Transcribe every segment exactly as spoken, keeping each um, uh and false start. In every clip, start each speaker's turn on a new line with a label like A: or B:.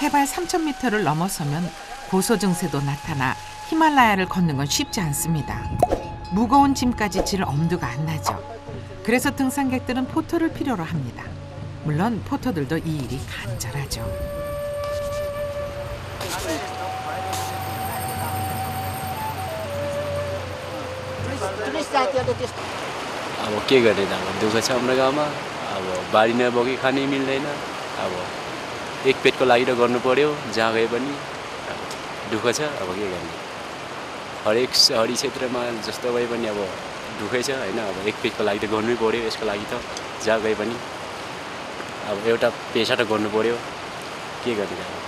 A: 해발 삼천 미터를 넘어서면 고소 증세도 나타나 히말라야를 걷는 건 쉽지 않습니다. 무거운 짐까지 질 엄두가 안 나죠. 그래서 등산객들은 포터를 필요로 합니다. 물론 포터들도 이 일이 간절하죠.
B: अब के गर्ने त अब दुःख छ हाम्रो गाउँमा अब बारी नबोकी खानै मिल्दैन अब एक पेटको लागि त गर्नु पर्यो जहाँ गए पनि अब दुःख छ अब के गर्ने हरेक सहरी क्षेत्रमा जस्तो भए पनि अब दुःखै छ हैन अब एक पेटको लागि त गर्नै पर्यो यसको लागि त जहाँ गए पनि अब एउटा पेशा त गर्नु पर्यो के गर्ने अब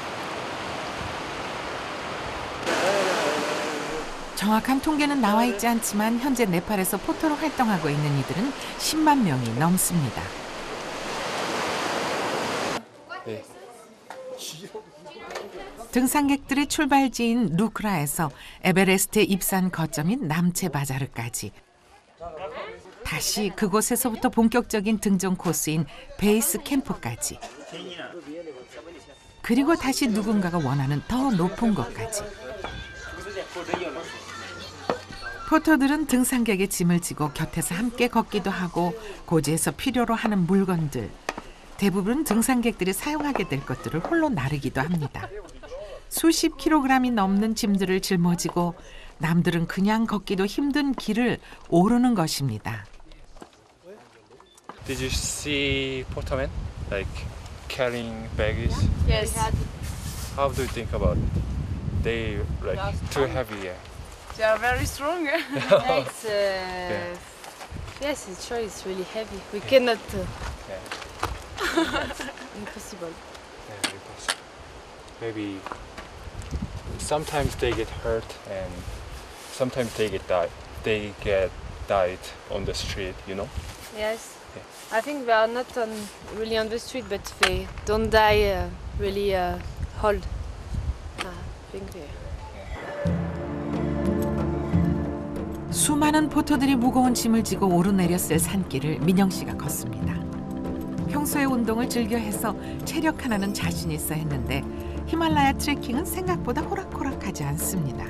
A: 정확한 통계는 나와 있지 않지만 현재 네팔에서 포터로 활동하고 있는 이들은 십만 명이 넘습니다.
C: 네.
A: 등산객들의 출발지인 루크라에서 에베레스트에 입산 거점인 남체 바자르까지 다시 그곳에서부터 본격적인 등정 코스인 베이스 캠프까지 그리고 다시 누군가가 원하는 더 높은 곳까지 포터들은 등산객의 짐을 지고 곁에서 함께 걷기도 하고 고지에서 필요로 하는 물건들 대부분 등산객들이 사용하게 될 것들을 홀로 나르기도 합니다. 수십 킬로그램이 넘는 짐들을 짊어지고 남들은 그냥 걷기도 힘든 길을 오르는 것입니다.
C: Did you see portermen like carrying bags?
D: Yes.
C: How do you think about it? They like too heavy, yeah.
D: They are very strong.
E: Yeah, it's, uh, yes, it's sure it's really heavy. We cannot. Uh,
C: Yeah.
E: impossible.
C: Yeah, because maybe sometimes they get hurt and sometimes they get died. They get died on the street, you know.
E: Yes.
C: Yeah.
E: I think they are not on really on the street, but they don't die uh, really uh, old. Uh, I think they.
A: 수많은 포터들이 무거운 짐을 지고 오르내렸을 산길을 민영 씨가 걷습니다. 평소에 운동을 즐겨 해서 체력 하나는 자신 있어 했는데 히말라야 트레킹은 생각보다 호락호락하지 않습니다.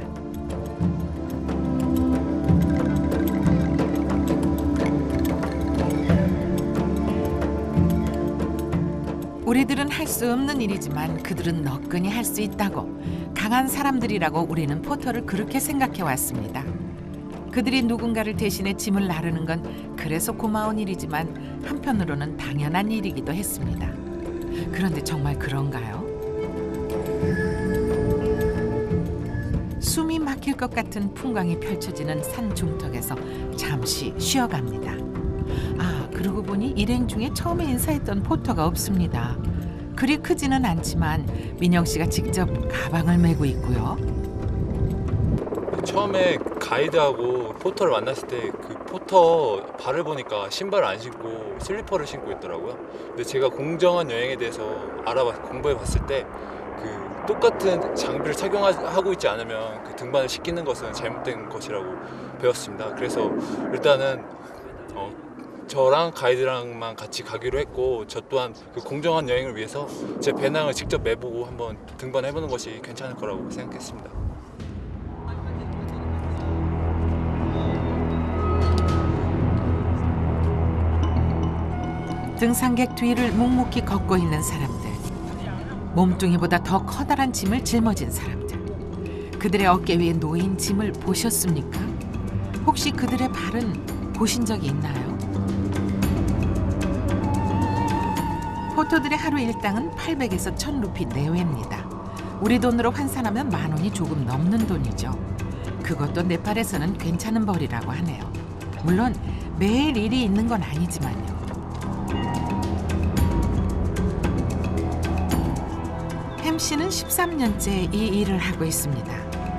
A: 우리들은 할 수 없는 일이지만 그들은 너끈히 할 수 있다고 강한 사람들이라고 우리는 포터를 그렇게 생각해 왔습니다. 그들이 누군가를 대신해 짐을 나르는 건 그래서 고마운 일이지만 한편으로는 당연한 일이기도 했습니다. 그런데 정말 그런가요? 숨이 막힐 것 같은 풍광이 펼쳐지는 산 중턱에서 잠시 쉬어갑니다. 아, 그러고 보니 일행 중에 처음에 인사했던 포터가 없습니다. 그리 크지는 않지만 민영 씨가 직접 가방을 메고 있고요.
C: 처음에 가이드하고 포터를 만났을 때 그 포터 발을 보니까 신발을 안 신고 슬리퍼를 신고 있더라고요. 근데 제가 공정한 여행에 대해서 알아봤 공부해 봤을 때 그 똑같은 장비를 착용하고 있지 않으면 그 등반을 시키는 것은 잘못된 것이라고 배웠습니다. 그래서 일단은 어, 저랑 가이드랑만 같이 가기로 했고 저 또한 그 공정한 여행을 위해서 제 배낭을 직접 매보고 한번 등반해보는 것이 괜찮을 거라고 생각했습니다.
A: 등산객 뒤를 묵묵히 걷고 있는 사람들. 몸뚱이보다 더 커다란 짐을 짊어진 사람들. 그들의 어깨 위에 놓인 짐을 보셨습니까? 혹시 그들의 발은 보신 적이 있나요? 포터들의 하루 일당은 팔백에서 천 루피 내외입니다. 우리 돈으로 환산하면 만 원이 조금 넘는 돈이죠. 그것도 네팔에서는 괜찮은 벌이라고 하네요. 물론 매일 일이 있는 건 아니지만요. 햄 씨는 십삼 년째 이 일을 하고 있습니다.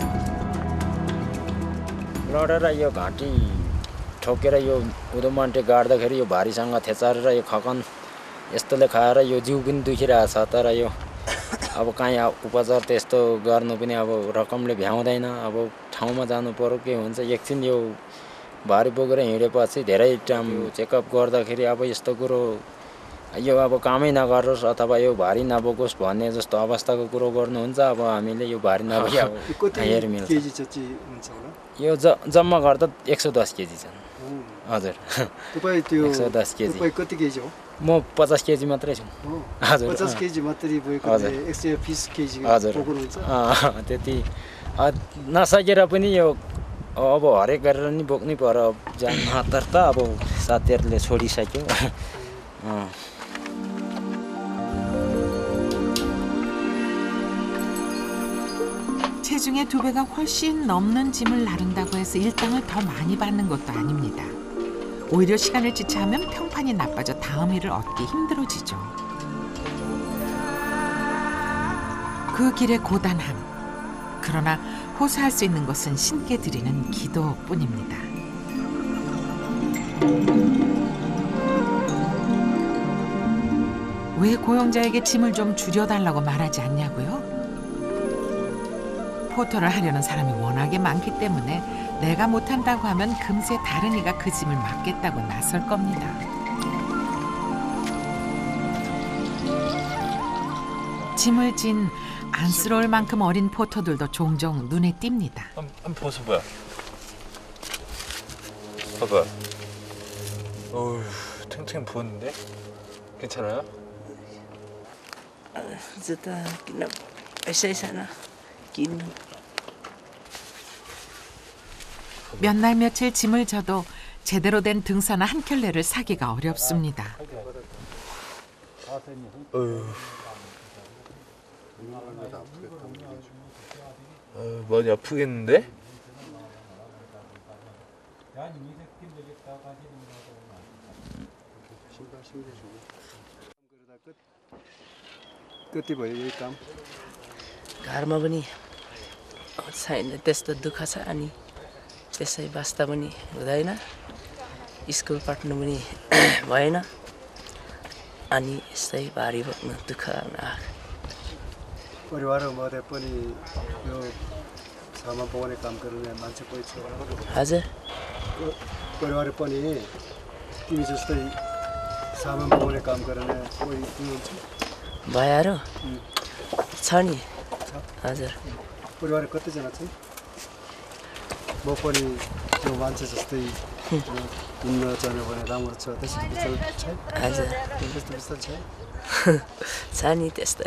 F: लडेर यो घाँटी ठोकेर यो उदोमन्टे गाड्दाखेरि यो भारीसँग थेचारेर यो खकन यस्तोले खाएर यो जिउ पनि दुखिरहेको छ तर यो अब काहीँ उपचार त्यस्तो गर्नु पनि अब रकमले भ्याउँदैन अब ठाउँमा जानु पर्यो के हुन्छ एकछिन यो भारी बोकेर हिँडेपछि धेरै टाइम चेकअप गर्दाखेरि अब यस्तो कुरो यो अब कामै नगरोस् अथवा यो भारी नबोकोस् भन्ने जस्तो अवस्थाको कुरो गर्नुहुन्छ अब हामीले यो भारी नबोकी अब
D: कति
F: हेर मिल्छ
D: केजी जति हुन्छ होला
F: यो ज जम्मा गर्दा एक सौ दस केजी छन् हजुर
D: तपाईँ त्यो
F: एक सौ दस केजी
D: तपाईँ कति केजी हो
F: म पचास केजी मात्रै छु हजुर
D: पचास केजी मात्रै बोकेको एक सय बिस केजी
F: हजुर
D: बोक्नुहुन्छ
F: त्यति नसकेर पनि यो अब हरेक गरेर नि बोक्नै पर्यो जान हतार त अब साथीहरूले छोडिसक्यो
A: 체중의 두 배가 훨씬 넘는 짐을 나른다고 해서 일당을 더 많이 받는 것도 아닙니다. 오히려 시간을 지체하면 평판이 나빠져 다음 일을 얻기 힘들어지죠. 그 길의 고단함. 그러나 호소할 수 있는 것은 신께 드리는 기도뿐입니다. 왜 고용자에게 짐을 좀 줄여달라고 말하지 않냐고요? 포터를 하려는 사람이 워낙에 많기 때문에 내가 못한다고 하면 금세 다른 이가 그 짐을 맡겠다고 나설 겁니다. 짐을 진 안쓰러울 만큼 어린 포터들도 종종 눈에 띕니다.
C: 한, 한 벗어봐요. 봐봐. 어휴, 탱탱 부었는데? 괜찮아요?
G: Zeta kina पैसै छैन किन्नु
A: 몇 날 며칠 짐을 져도 제대로 된 등산화 한 켤레를 사기가 어렵습니다.
C: 어휴. 어, 많이 아프겠는데?
D: कति भयो यही काम
G: घरमा पनि छैन त्यस्तो दुःख छ अनि त्यसै बस्दा पनि हुँदैन स्कुल पढ्नु पनि भएन अनि यस्तै भारी बोक्नु दुःख
D: परिवारमध्ये पनि यो सामान पकाउने काम गर्ने मान्छे कोही छ
G: हजुर
D: परिवार पनि तिमी जस्तै सामान पकाउने काम गर्ने कोही हुनुहुन्छ
G: भएर छ नि हजुर
D: परिवार कतिजना छन् म पनि त्यो मान्छे जस्तै हिँड्न जानु भने राम्रो छ त्यस्तो विचार छ
G: हजुर
D: त्यस्तो विचार छ
G: छ नि त्यस्तै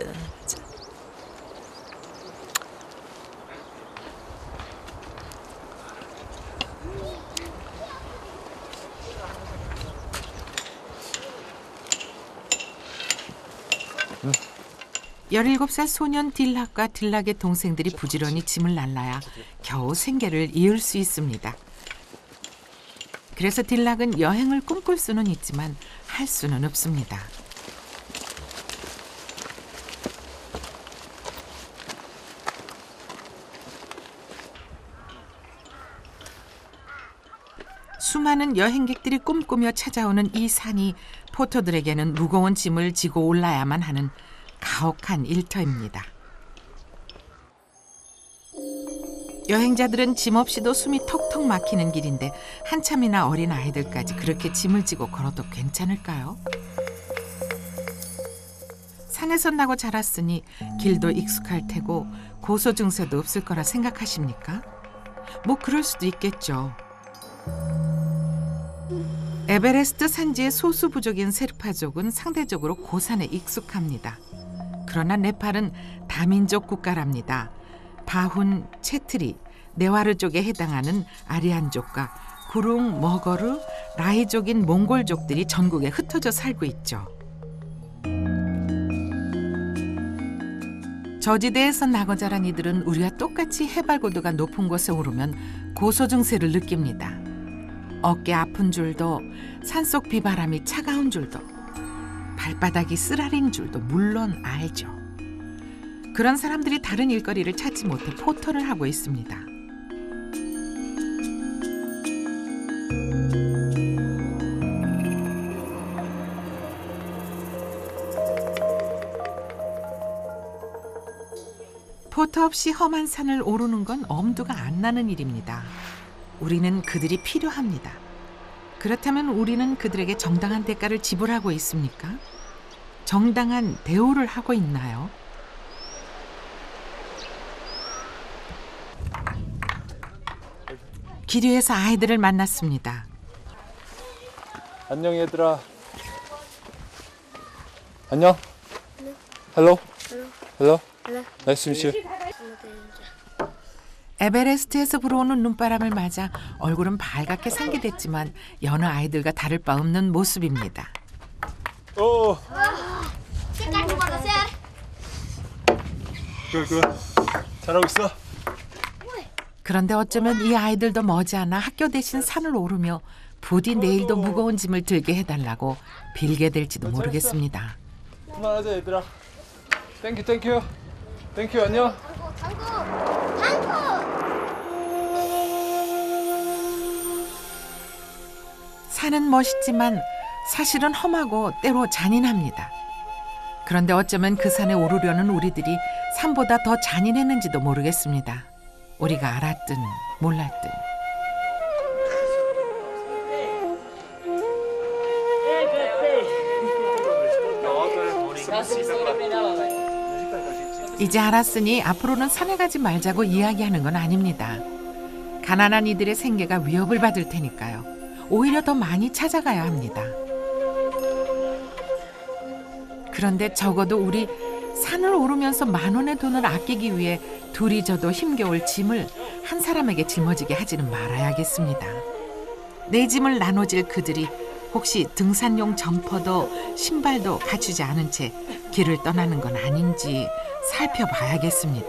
A: 열일곱 살 소년 딜락과 딜락의 동생들이 부지런히 짐을 날라야 겨우 생계를 이을 수 있습니다. 그래서 딜락은 여행을 꿈꿀 수는 있지만 할 수는 없습니다. 수많은 여행객들이 꿈꾸며 찾아오는 이 산이 포터들에게는 무거운 짐을 지고 올라야만 하는 가혹한 일터입니다. 여행자들은 짐 없이도 숨이 턱턱 막히는 길인데 한참이나 어린 아이들까지 그렇게 짐을 지고 걸어도 괜찮을까요? 산에서 나고 자랐으니 길도 익숙할 테고 고소 증세도 없을 거라 생각하십니까? 뭐 그럴 수도 있겠죠. 에베레스트 산지의 소수 부족인 세르파족은 상대적으로 고산에 익숙합니다. 그러나 네팔은 다민족 국가랍니다. 바훈, 채트리, 네와르족에 해당하는 아리안족과 구룽, 머거르, 라이족인 몽골족들이 전국에 흩어져 살고 있죠. 저지대에서 나고 자란 이들은 우리와 똑같이 해발 고도가 높은 곳에 오르면 고소 증세를 느낍니다. 어깨 아픈 줄도, 산속 비바람이 차가운 줄도, 발바닥이 쓰라린 줄도 물론 알죠. 그런 사람들이 다른 일거리를 찾지 못해 포터를 하고 있습니다. 포터 없이 험한 산을 오르는 건 엄두가 안 나는 일입니다. 우리는 그들이 필요합니다. 그렇다면 우리는 그들에게 정당한 대가를 지불하고 있습니까? 정당한 대우를 하고 있나요? 길 위에서 아이들을 만났습니다.
C: 안녕 얘들아. 안녕. 헬로. 헬로. 나이스 투 미트 유.
A: 에베레스트에서 불어오는 눈바람을 맞아 얼굴은 발갛게 상기됐지만 여느 아이들과 다를 바 없는 모습입니다.
C: 오. 굿, 굿. 잘하고 있어.
A: 그런데 어쩌면 이 아이들도 머지않아 학교 대신 산을 오르며 부디 내일도 무거운 짐을 들게 해달라고 빌게 될지도 모르겠습니다.
C: 그만하자 얘들아. 땡큐 땡큐. 땡큐 안녕.
A: 산은 멋있지만 사실은 험하고 때로 잔인합니다. 그런데 어쩌면 그 산에 오르려는 우리들이 산보다 더 잔인했는지도 모르겠습니다. 우리가 알았든 몰랐든. 이제 알았으니 앞으로는 산에 가지 말자고 이야기하는 건 아닙니다. 가난한 이들의 생계가 위협을 받을 테니까요. 오히려 더 많이 찾아가야 합니다. 그런데 적어도 우리 산을 오르면서 만 원의 돈을 아끼기 위해 둘이 져도 힘겨울 짐을 한 사람에게 짊어지게 하지는 말아야겠습니다. 내 짐을 나눠질 그들이 혹시 등산용 점퍼도 신발도 갖추지 않은 채 길을 떠나는 건 아닌지 살펴봐야겠습니다.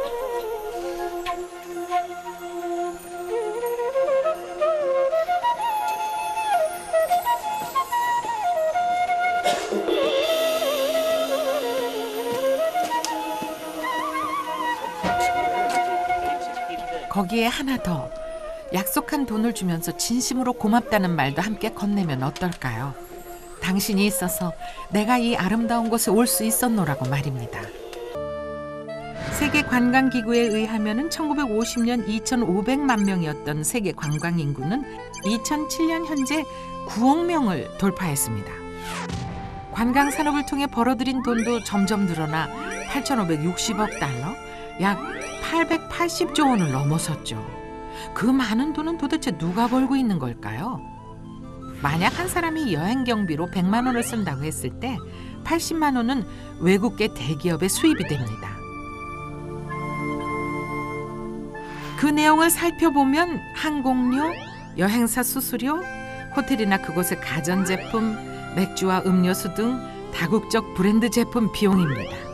A: 거기에 하나 더, 약속한 돈을 주면서 진심으로 고맙다는 말도 함께 건네면 어떨까요? 당신이 있어서 내가 이 아름다운 곳에 올 수 있었노라고 말입니다. 세계관광기구에 의하면 천구백오십 년 이천오백만 명이었던 세계 관광 인구는 이천칠 년 현재 구억 명을 돌파했습니다. 관광 산업을 통해 벌어들인 돈도 점점 늘어나 팔천오백육십억 달러, 약 팔백팔십조 원을 넘어섰죠. 그 많은 돈은 도대체 누가 벌고 있는 걸까요? 만약 한 사람이 여행 경비로 백만 원을 쓴다고 했을 때 팔십만 원은 외국계 대기업의 수입이 됩니다. 그 내용을 살펴보면 항공료, 여행사 수수료, 호텔이나 그곳의 가전제품, 맥주와 음료수 등 다국적 브랜드 제품 비용입니다.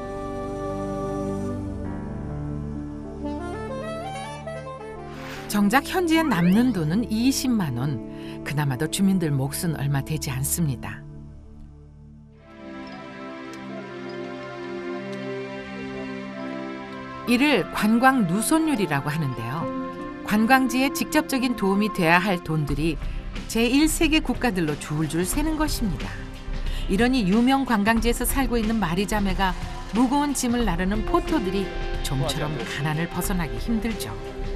A: 정작 현지에 남는 돈은 이십만 원. 그나마도 주민들 몫은 얼마 되지 않습니다. 이를 관광 누손율이라고 하는데요. 관광지에 직접적인 도움이 돼야 할 돈들이 제일 세계 국가들로 줄줄 새는 것입니다. 이러니 유명 관광지에서 살고 있는 마리자매가 무거운 짐을 나르는 포터들이 좀처럼 가난을 벗어나기 힘들죠.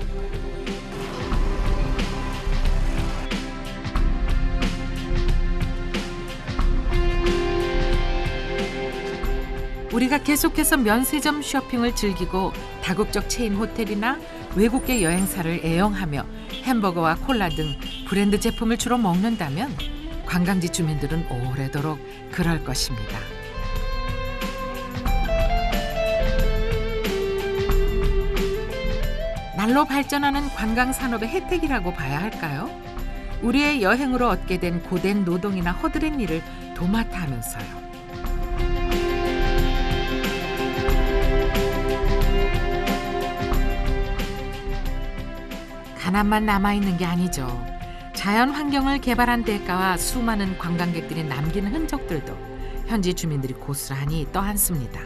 A: 우리가 계속해서 면세점 쇼핑을 즐기고 다국적 체인 호텔이나 외국계 여행사를 애용하며 햄버거와 콜라 등 브랜드 제품을 주로 먹는다면 관광지 주민들은 오래도록 그럴 것입니다. 날로 발전하는 관광 산업의 혜택이라고 봐야 할까요? 우리의 여행으로 얻게 된 고된 노동이나 허드렛 일을 도맡아 하면서요. 가난만 남아있는 게 아니죠. 자연 환경을 개발한 대가와 수많은 관광객들이 남기는 흔적들도 현지 주민들이 고스란히 떠안습니다.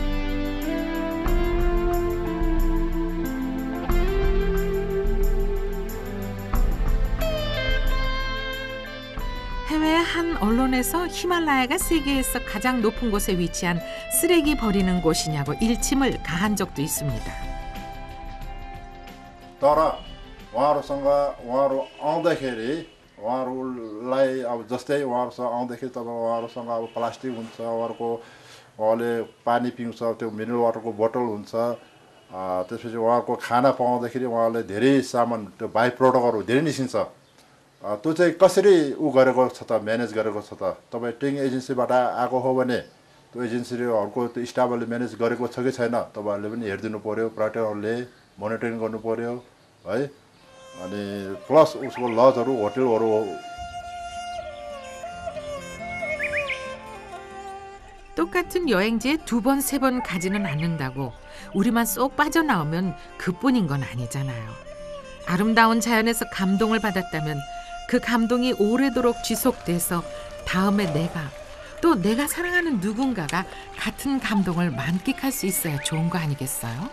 A: 해외 한 언론에서 히말라야가 세계에서 가장 높은 곳에 위치한 쓰레기 버리는 곳이냐고 일침을 가한 적도 있습니다.
H: तर उहाँहरूसँग उहाँहरू आउँदाखेरि उहाँहरूलाई अब जस्तै उहाँहरूसँग आउँदाखेरि तपाईँ उहाँहरूसँग अब प्लास्टिक हुन्छ, उहाँहरूको उहाँले पानी पिउँछ, त्यो मिनरल वाटरको बोतल हुन्छ। त्यसपछि उहाँहरूको खाना पाउँदाखेरि उहाँले धेरै सामान त्यो बाई प्रडक्टहरू धेरै निस्किन्छ। त्यो चाहिँ कसरी उ गरेको छ त, म्यानेज गरेको छ त? तपाईँ टिङ एजेन्सीबाट आएको हो भने त्यो एजेन्सीहरूको त्यो स्टाफहरूले म्यानेज गरेको छ कि छैन तपाईँहरूले पनि हेरिदिनु पऱ्यो, पर्यटकहरूले मोनिटरिङ गर्नु पऱ्यो है। अनि प्लस उसको लजहरू होटलहरू
A: 똑같은 여행지에 두 번, 세 번 가지는 않는다고 우리만 쏙 빠져나오면 그뿐인 건 아니잖아요. 아름다운 자연에서 감동을 받았다면 그 감동이 오래도록 지속돼서 다음에 내가 또 내가 사랑하는 누군가가 같은 감동을 만끽할 수 있어야 좋은 거 아니겠어요?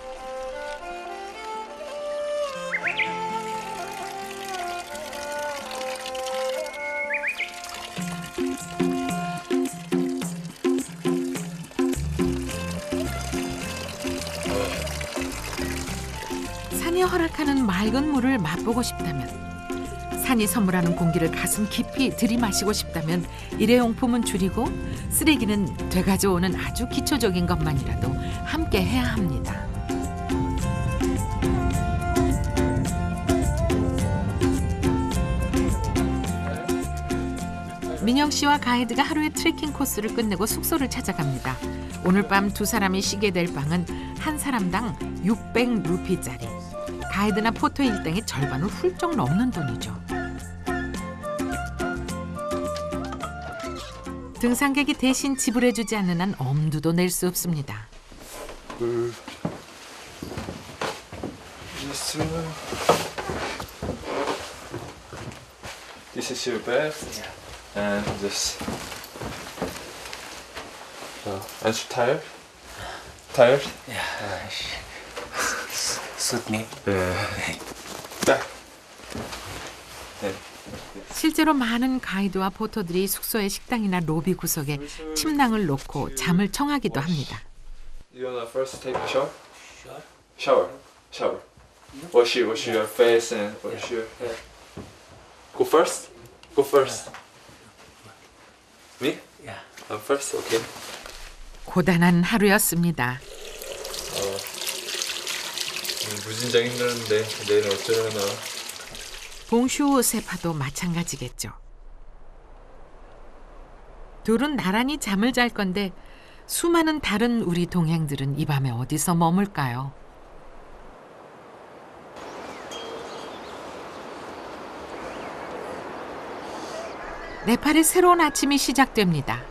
A: 산이 허락하는 맑은 물을 맛보고 싶다면, 산이 선물하는 공기를 가슴 깊이 들이마시고 싶다면 일회용품은 줄이고 쓰레기는 되가져오는 아주 기초적인 것만이라도 함께 해야 합니다. 민영 씨와 가이드가 하루의 트레킹 코스를 끝내고 숙소를 찾아갑니다. 오늘 밤 두 사람이 쉬게 될 방은 한 사람당 육백 루피짜리. 가이드나 포터 일당의 절반을 훌쩍 넘는 돈이죠. 등산객이 대신 지불해주지 않는 한 엄두도 낼 수 없습니다.
C: 물. This This is your bed. And this. Uh, and you tired? Tired?
G: Yeah. Suit me.
C: 네. 딱. 네.
A: 실제로 많은 가이드와 포터들이 숙소의 식당이나 로비 구석에 침낭을 놓고 잠을 청하기도 합니다.
C: You wanna first take a shower? Shower. Shower. Wash your wash your face and wash your hair. Go first. Go first. Me?
G: Yeah.
C: I'm first. Okay.
A: 고단한 하루였습니다.
C: 어. 무진장 힘들었는데 내일은 어쩌려나.
A: 봉슈 세파도 마찬가지겠죠. 둘은 나란히 잠을 잘 건데 수많은 다른 우리 동행들은 이 밤에 어디서 머물까요? 네팔의 새로운 아침이 시작됩니다.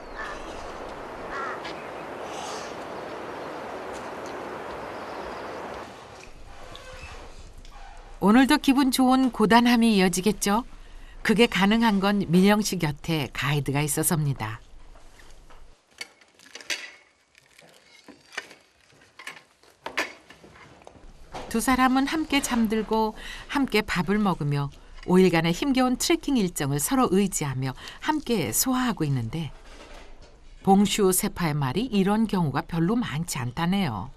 A: 오늘도 기분 좋은 고단함이 이어지겠죠? 그게 가능한 건 민영 씨 곁에 가이드가 있어서입니다. 두 사람은 함께 잠들고 함께 밥을 먹으며 오 일간의 힘겨운 트레킹 일정을 서로 의지하며 함께 소화하고 있는데 봉슈 세파의 말이 이런 경우가 별로 많지 않다네요.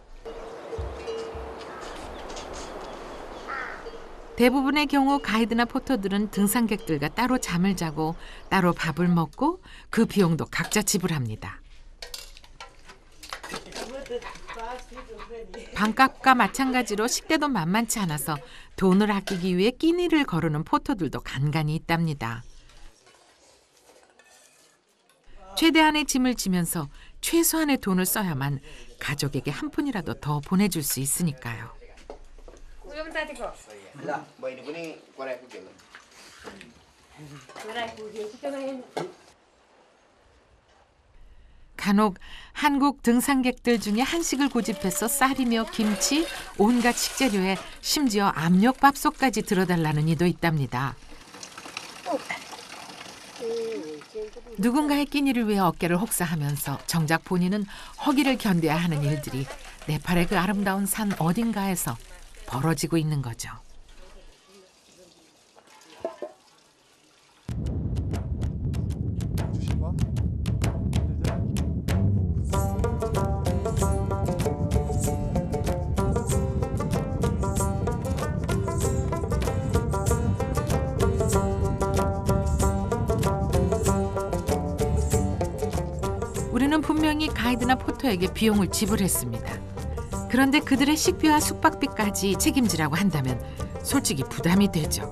A: 대부분의 경우 가이드나 포터들은 등산객들과 따로 잠을 자고 따로 밥을 먹고 그 비용도 각자 지불합니다. 방값과 마찬가지로 식대도 만만치 않아서 돈을 아끼기 위해 끼니를 거르는 포터들도 간간이 있답니다. 최대한의 짐을 지면서 최소한의 돈을 써야만 가족에게 한 푼이라도 더 보내줄 수 있으니까요. 간혹 한국 등산객들 중에 한식을 고집해서 쌀이며 김치, 온갖 식재료에 심지어 압력밥솥까지 들어달라는 이도 있답니다. 누군가의 끼니를 위해 어깨를 혹사하면서 정작 본인은 허기를 견뎌야 하는 일들이 네팔의 그 아름다운 산 어딘가에서 벌어지고 있는 거죠. 가이드나 포터에게 비용을 지불했습니다. 그런데 그들의 식비와 숙박비까지 책임지라고 한다면 솔직히 부담이 되죠.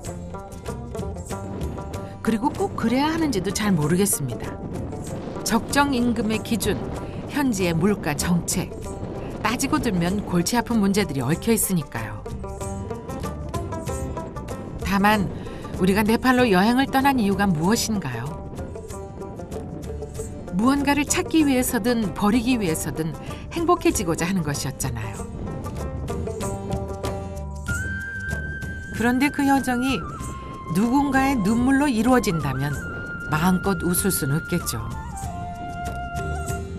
A: 그리고 꼭 그래야 하는지도 잘 모르겠습니다. 적정 임금의 기준, 현지의 물가 정책, 따지고 들면 골치 아픈 문제들이 얽혀 있으니까요. 다만 우리가 네팔로 여행을 떠난 이유가 무엇인가요? 무언가를 찾기 위해서든 버리기 위해서든 행복해지고자 하는 것이었잖아요. 그런데 그 여정이 누군가의 눈물로 이루어진다면 마음껏 웃을 수는 없겠죠.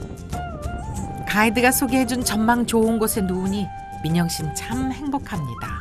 A: 가이드가 소개해준 전망 좋은 곳에 누우니 민영 씨는 참 행복합니다.